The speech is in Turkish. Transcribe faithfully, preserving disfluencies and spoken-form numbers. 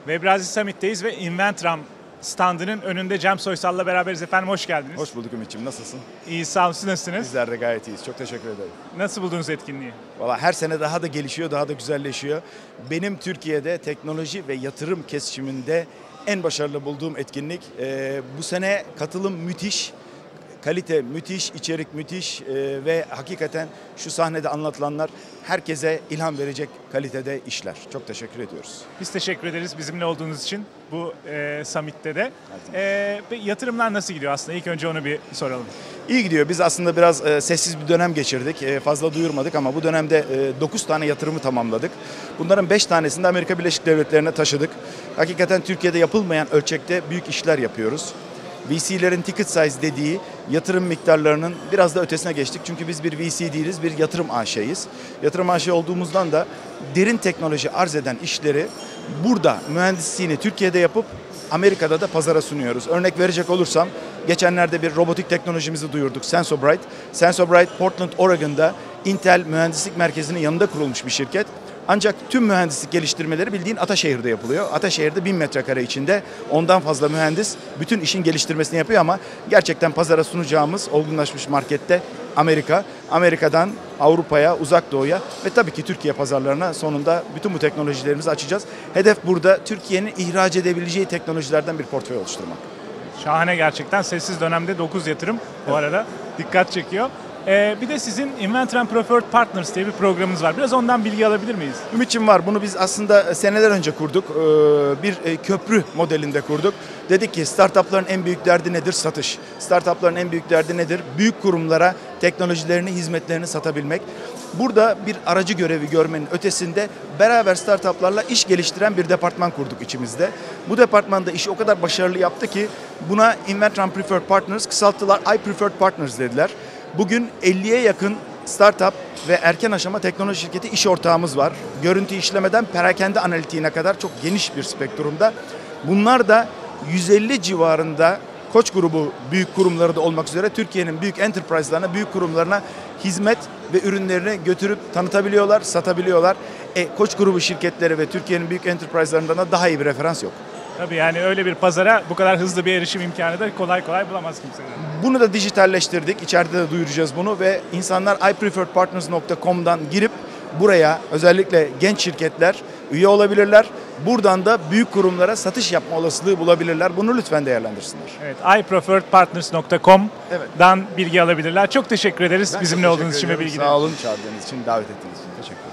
Webrazi Summit'teyiz ve Inventram standının önünde Cem Soysal'la beraberiz efendim. Hoş geldiniz. Hoş bulduk Ümit'ciğim. Nasılsın? İyi, sağ olun. Siz nasılsınız? Bizler de gayet iyiyiz. Çok teşekkür ederim. Nasıl buldunuz etkinliği? Valla her sene daha da gelişiyor, daha da güzelleşiyor. Benim Türkiye'de teknoloji ve yatırım kesişiminde en başarılı bulduğum etkinlik. Ee, bu sene katılım müthiş. Kalite müthiş, içerik müthiş ee, ve hakikaten şu sahnede anlatılanlar herkese ilham verecek kalitede işler. Çok teşekkür ediyoruz. Biz teşekkür ederiz bizimle olduğunuz için bu e, summit'te de. E, yatırımlar nasıl gidiyor aslında? İlk önce onu bir soralım. İyi gidiyor. Biz aslında biraz e, sessiz bir dönem geçirdik. E, fazla duyurmadık ama bu dönemde e, dokuz tane yatırımı tamamladık. Bunların beş tanesini de Amerika Birleşik Devletleri'ne taşıdık. Hakikaten Türkiye'de yapılmayan ölçekte büyük işler yapıyoruz. V C'lerin ticket size dediği yatırım miktarlarının biraz da ötesine geçtik. Çünkü biz bir V C değiliz, bir yatırım A Ş'yiz. Yatırım A Ş olduğumuzdan da derin teknoloji arz eden işleri burada mühendisliğini Türkiye'de yapıp Amerika'da da pazara sunuyoruz. Örnek verecek olursam geçenlerde bir robotik teknolojimizi duyurduk, Sensobright. Sensobright, Portland, Oregon'da Intel Mühendislik Merkezi'nin yanında kurulmuş bir şirket. Ancak tüm mühendislik geliştirmeleri bildiğin Ataşehir'de yapılıyor. Ataşehir'de bin metrekare içinde ondan fazla mühendis bütün işin geliştirmesini yapıyor ama gerçekten pazara sunacağımız olgunlaşmış markette Amerika. Amerika'dan Avrupa'ya, Uzak Doğu'ya ve tabii ki Türkiye pazarlarına sonunda bütün bu teknolojilerimizi açacağız. Hedef burada Türkiye'nin ihraç edebileceği teknolojilerden bir portföy oluşturmak. Şahane gerçekten. Sessiz dönemde dokuz yatırım bu arada dikkat çekiyor. Ee, bir de sizin Inventram Preferred Partners diye bir programınız var. Biraz ondan bilgi alabilir miyiz? Ümit'ciğim var. Bunu biz aslında seneler önce kurduk. Ee, bir köprü modelinde kurduk. Dedik ki startupların en büyük derdi nedir? Satış. Startupların en büyük derdi nedir? Büyük kurumlara teknolojilerini, hizmetlerini satabilmek. Burada bir aracı görevi görmenin ötesinde beraber startuplarla iş geliştiren bir departman kurduk içimizde. Bu departmanda işi o kadar başarılı yaptı ki buna Inventram Preferred Partners kısalttılar. I Preferred Partners dediler. Bugün elliye yakın startup ve erken aşama teknoloji şirketi iş ortağımız var. Görüntü işlemeden perakende analitiğine kadar çok geniş bir spektrumda. Bunlar da yüz elli civarında Koç grubu büyük kurumları da olmak üzere Türkiye'nin büyük enterprise'larına, büyük kurumlarına hizmet ve ürünlerini götürüp tanıtabiliyorlar, satabiliyorlar. E, Koç grubu şirketleri ve Türkiye'nin büyük enterprise'larından da daha iyi bir referans yok. Tabii yani öyle bir pazara bu kadar hızlı bir erişim imkanı da kolay kolay bulamaz kimse. Bunu da dijitalleştirdik. İçeride de duyuracağız bunu ve insanlar i preferred partners nokta com'dan girip buraya özellikle genç şirketler üye olabilirler. Buradan da büyük kurumlara satış yapma olasılığı bulabilirler. Bunu lütfen değerlendirsinler. Evet, i preferred partners nokta com'dan evet. bilgi alabilirler. Çok teşekkür ederiz Ben bizimle teşekkür olduğunuz için ve bilgiler. Sağ olun, çağırdığınız için, davet ettiğiniz için. Teşekkür ederim.